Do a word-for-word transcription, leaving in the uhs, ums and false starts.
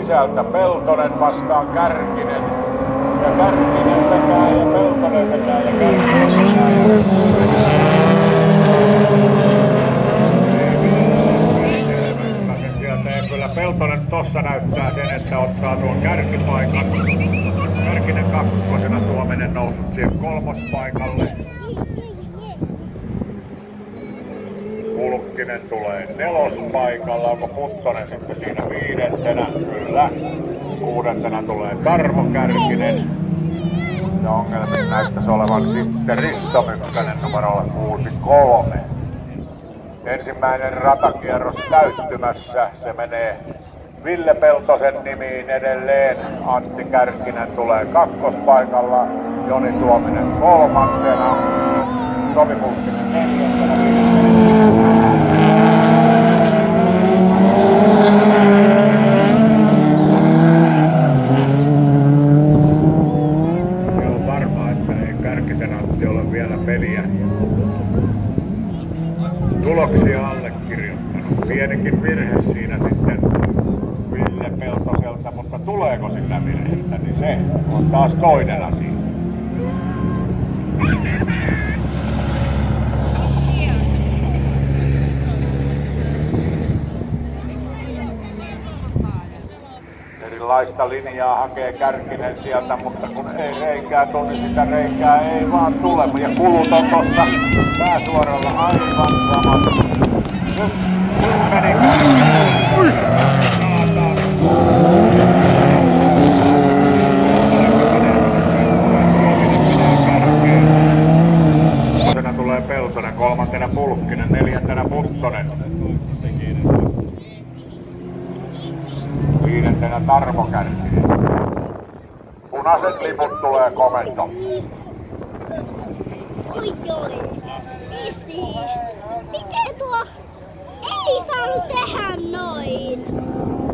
sisältä Peltonen vastaan Kärkinen. Ja Kärkinen vetää ja Peltonen vetää ja Kärkinen vetää. Kyllä Peltonen tossa näyttää sen, että ottaa tuon kärkipaikan. Kärkinen kakkosena Suominen noussut siihen kolmospaikalle. Pulkkinen tulee nelospaikalla, onko Puttonen sitten siinä viidentenä? Kyllä. Kuudentena tulee Tarmo Kärkinen. Ja ongelmissa näyttäisi olevan sitten Risto Mykkänen numerolla kuusi kolme. Ensimmäinen ratakierros täyttymässä. Se menee Ville Peltosen nimiin edelleen. Antti Kärkinen tulee kakkospaikalla. Joni Tuominen kolmantena. Tomi Pulkkinen neljäntenä. Se on varmaa, että ei Kärkisen Antti ole vielä peliä tuloksia allekirjoittanut. Pienikin virhe siinä sitten Ville Peltoselta, mutta tuleeko sitä virhettä, niin se on taas toinen asia. Erilaista linjaa hakee Kärkinen sieltä, mutta kun ei reikää tule, niin sitä reikää ei vaan tule. Ja kulut on tossa pääsuoralla aivan samat. Nyt, nyt meni Kolmantena tulee Peltonen, kolmantena Pulkkinen, neljäntenä Puttonen. Viidentenä Tarmo Kärkinen. Punaiset liput tulee komento. Oi oi, Esi, miten tuo ei saanut tehdä noin?